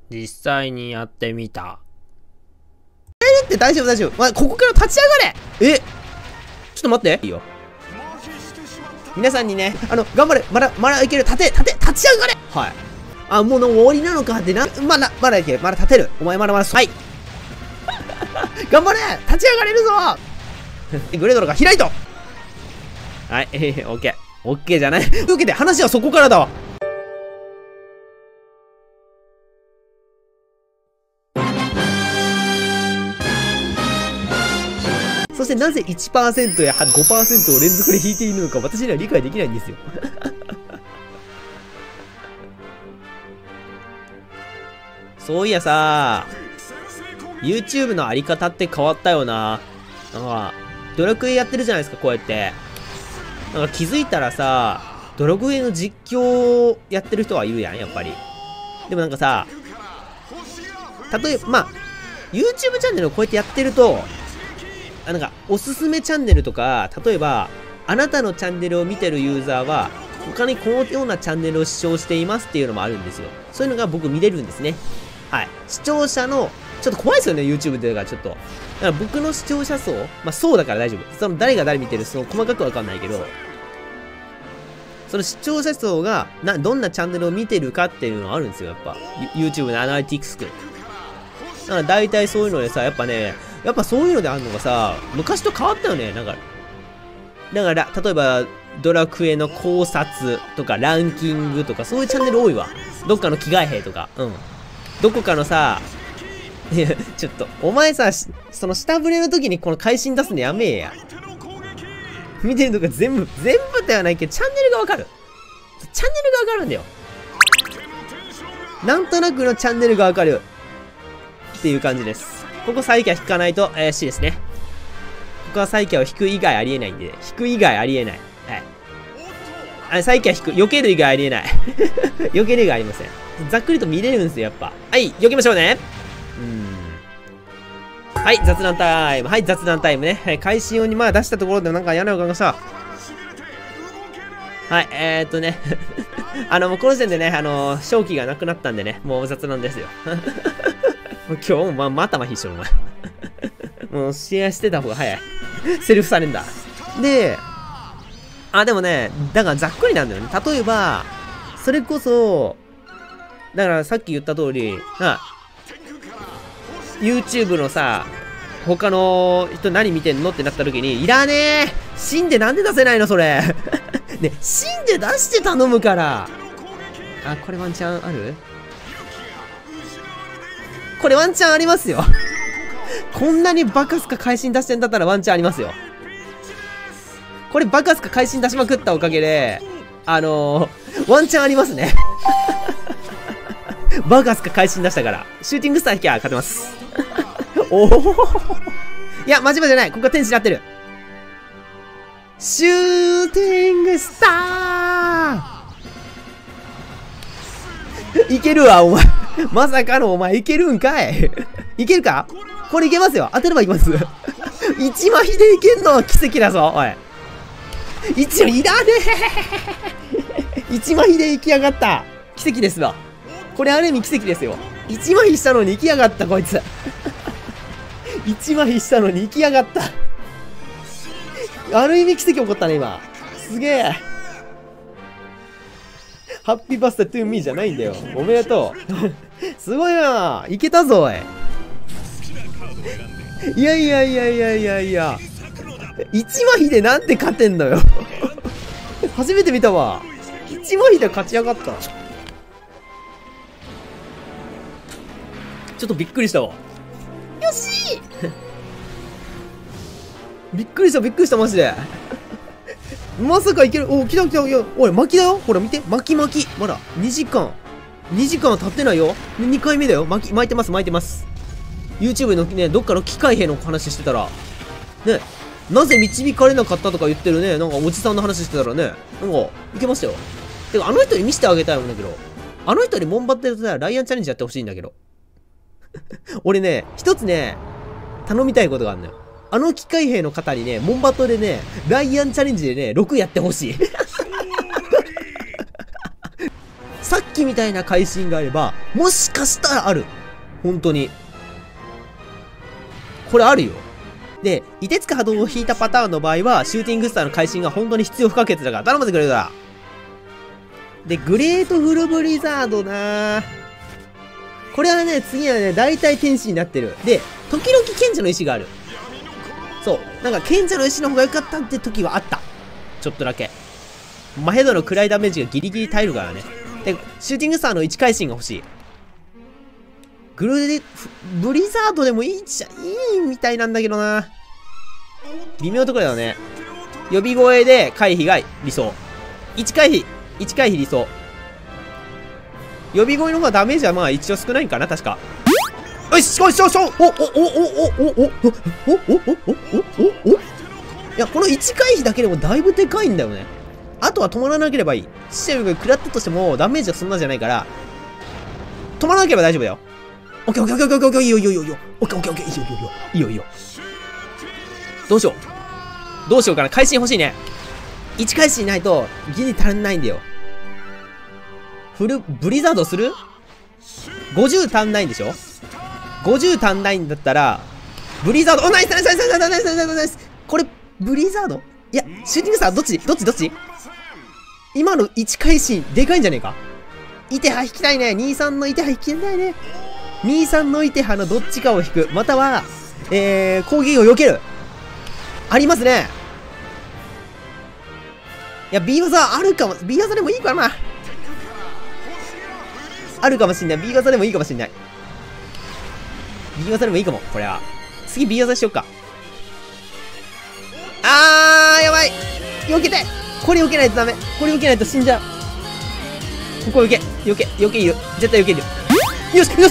実際にやってみた。 って大丈夫大丈夫。まあ、ここから立ち上がれ。ちょっと待って。いいよ。皆さんにね、頑張れ。まだいける。立ち上がれ。はい。あ、もう終わりなのかってな。まだいける。まだ立てる。お前まだ。はい。頑張れ。立ち上がれるぞ。グレードロが開いと。はい、オッケー。オッケーじゃない。というわけで話はそこからだわ。そしてなぜ 1% や 5% を連続で引いているのか私には理解できないんですよ。そういやさ、YouTube のあり方って変わったよな。なんか、ドラクエやってるじゃないですか、こうやって。なんか気づいたらさ、ドラクエの実況やってる人はいるやん、やっぱり。でもなんかさ、例えば、まあ、YouTube チャンネルをこうやってやってると、なんか、おすすめチャンネルとか、例えば、あなたのチャンネルを見てるユーザーは、他にこのようなチャンネルを視聴していますっていうのもあるんですよ。そういうのが僕見れるんですね。はい。視聴者の、ちょっと怖いですよね、YouTube でがちょっと。だから僕の視聴者層、まあそうだから大丈夫。その誰が誰見てる、その細かくわかんないけど、その視聴者層が、どんなチャンネルを見てるかっていうのがあるんですよ、やっぱ。YouTube のアナリティクスくん。だから大体そういうのでさ、やっぱね、やっぱそういうのであるのがさ、昔と変わったよね。だから、例えば、ドラクエの考察とかランキングとか、そういうチャンネル多いわ。どっかの着替え兵とか。うん。どこかのさ、いや、ちょっと、お前さ、その下振れの時にこの会心出すのやめえや。見てるとか全部ではないけど、チャンネルがわかる。チャンネルがわかるんだよ。なんとなくのチャンネルがわかる。っていう感じです。ここサイキャ引かないと怪しいですね。ここはサイキャを引く以外ありえないんで、引く以外ありえない。はい。サイキャ引く、避ける以外ありえない。避ける以外ありません。ざっくりと見れるんですよ、やっぱ。はい、避けましょうね。はい、雑談タイム。はい、雑談タイムね。はい、開始用にまあ出したところでなんかやらなかった。はい、もうこの時点でね、正気がなくなったんでね、もう雑談ですよ。今日もまたまひしょ、お前。もうシェアしてた方が早い。セルフサレンダー。で、でもね、だからざっくりなんだよね。例えば、それこそ、だからさっき言った通り、YouTube のさ、他の人何見てんのってなった時に、いらねえ死んでなんで出せないのそれね、死んで出して頼むから。これワンチャンある？これワンチャンありますよ。こんなにバカスカ会心出してんだったらワンチャンありますよ。これバカスカ会心出しまくったおかげで、ワンチャンありますね。バカスカ会心出したから。シューティングスター引きゃ勝てます。おおいや、間違いじゃない。ここは天使になってる。シューティングスターいけるわ、お前。まさかのお前いけるんかい。いけるか？これいけますよ。当てればいきます。一マヒでいけんのは奇跡だぞ、おい。一応いらねえ。一マヒで行きやがった。奇跡ですわ。これある意味奇跡ですよ。一マヒしたのに行きやがった、こいつ。一マヒしたのに行きやがった。ある意味奇跡起こったね、今。すげえ。ハッピーバースデートゥーミーじゃないんだよ。おめでとう。すごいな。いけたぞ、おい。いや。一マヒでなんて勝てんのよ。初めて見たわ。一マヒで勝ち上がった。ちょっとびっくりしたわ。よしびっくりした、マジで。まさかいける。お、来た。おい、巻きだよ。ほら、見て。巻き。まだ、2時間は経ってないよ。2回目だよ。巻いてます。YouTube のね、どっかの機械兵の話してたら、ね、なぜ導かれなかったとか言ってるね、なんかおじさんの話してたらね、なんか、いけましたよ。てか、あの人に見せてあげたいもんだけど、あの人にモンバッテでさ、ライアンチャレンジやってほしいんだけど。俺ね、一つね、頼みたいことがあるのよ。あの機械兵の方にね、モンバトでね、ライアンチャレンジでね、6やってほしい。さっききみたいな会心があれば、もしかしたらある。本当に。これあるよ。で、凍てつく波動を引いたパターンの場合は、シューティングスターの会心が本当に必要不可欠だから頼ませてくれるから。で、グレートフルブリザードなこれはね、次はね、大体天使になってる。で、時々賢者の石がある。そう。なんか賢者の石の方が良かったって時はあった。ちょっとだけ。マヘドの暗いダメージがギリギリ耐えるからね。で、シューティングスターの1回心が欲しい。ブリザードでもいいみたいなんだけどな。微妙なところだよね。呼び声で回避が理想。1回避理想。呼び声の方がダメージはまあ一応少ないんかな、確か。よし、よし、よし、いや、この1回避だけでもだいぶでかいんだよね。あとは止まらなければいい。システムが食らったとしてもダメージはそんなじゃないから、止まらなければ大丈夫だよ。オッケーオッケーオッケーオッケー、いいよいいよいいよ。オッケーオッケーオッケー、いいよいいよいいよ。どうしようかな。会心欲しいね。1回心ないとギリ足りないんだよ。ブリザードする ?50 足んないんでしょ ?50 足んないんだったら、ブリザード、ナイスナイスナイスナイスナイスナイスナイス。これ、ブリザードいや、シューティングスターどっち今の1回心、でかいんじゃねえか。イテハ引きたいね。23のイテハ引きたいね。23のイテハのどっちかを引く。または、攻撃を避ける。ありますね。いや、B 技あるかも。B 技でもいいかな。あるかもしんない。B 技でもいいかもしんない。B 技でもいいかも。これは。次 B 技しよっか。やばい。避けて。これ避けないとダメ。これ避けないと死んじゃう。ここ避けいる。絶対避ける。よし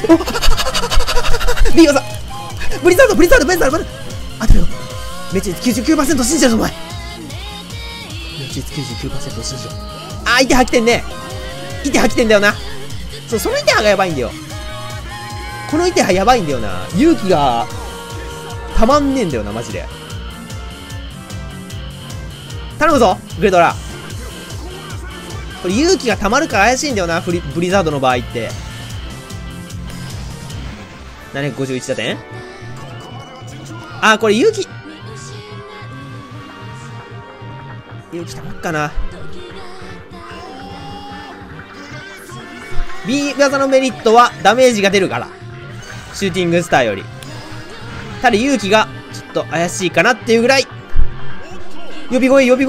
B 技ブリザードあとよ。メチ率 99% 信じるぞ、お前。メチ率 99% 信じろ。イテハ来てんね。イテハ来てんだよな。そう、そのイテハがやばいんだよ。このイテハやばいんだよな。勇気がたまんねえんだよな、マジで。頼むぞ、グレドラ。これ勇気がたまるから怪しいんだよな、ブリザードの場合って。751打点。これ勇気たまっかな。B 技のメリットはダメージが出るから。シューティングスターより。ただ勇気がちょっと怪しいかなっていうぐらい。呼び声。2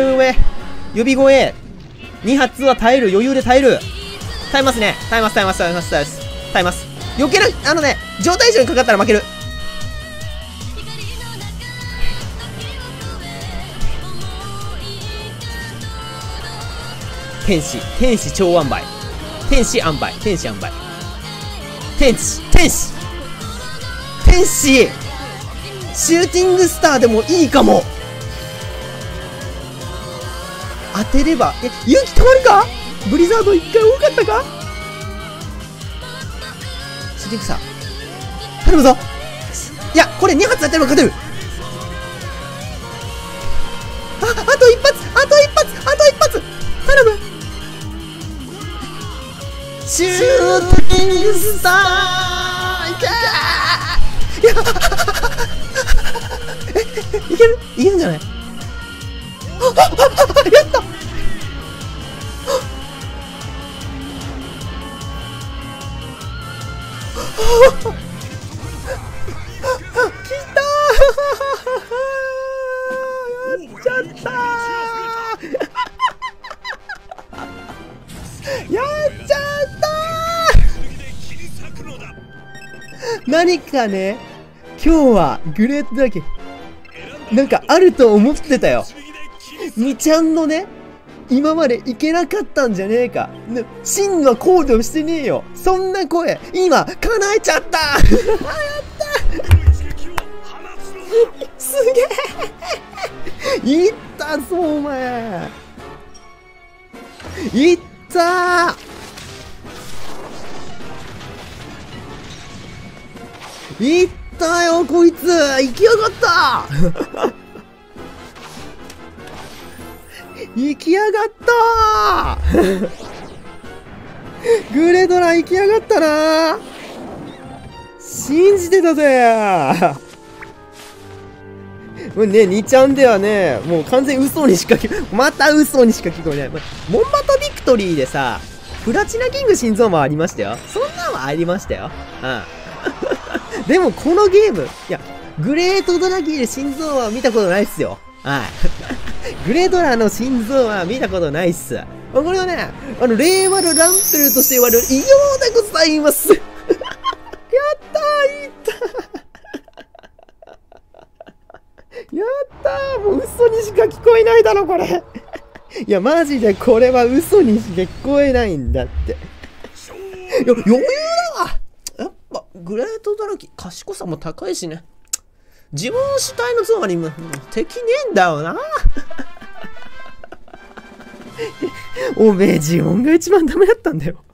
発は耐える。余裕で耐える。耐えますね。耐えます。避けない。状態以上にかかったら負ける。天使超塩梅。天使シューティングスターでもいいかも。当てれば。勇気たまるか。ブリザード1回多かったか。シューティングスター頼むぞ。いや、これ2発当てれば勝てる。あと1発頼む。シューティングスターいけるんじゃない。やったきたやっちゃった何かね、今日はグレートだけなんかあると思ってたよ。みちゃんのね、今までいけなかったんじゃねえか。真の行動してねえよ。そんな声今叶えちゃったやったすげえいったぞお前。いったいったよこいつ。行きやがった行きやがったグレドラ行きやがったな。信じてたぜ。もうね、2ちゃんではね、もう完全嘘にしかまた嘘にしか聞こえない。モンバトビクトリーでさ、プラチナキング心臓もありましたよ。そんなんはありましたよ。うん。でもこのゲーム、いや、グレートドラギーで心臓は見たことないっすよ。はい。グレードラの心臓は見たことないっす。これはね、令和のランペルとして言われる異様でございます。やったー、いったやったー、もう嘘にしか聞こえないだろ、これ。いや、マジでこれは嘘にしか聞こえないんだって。いや、余裕だわ。やっぱ、グレートドラギー、賢さも高いしね。自分主体のゾーンにも敵ねえんだよな。おめえ、ジオンが一番ダメだったんだよ。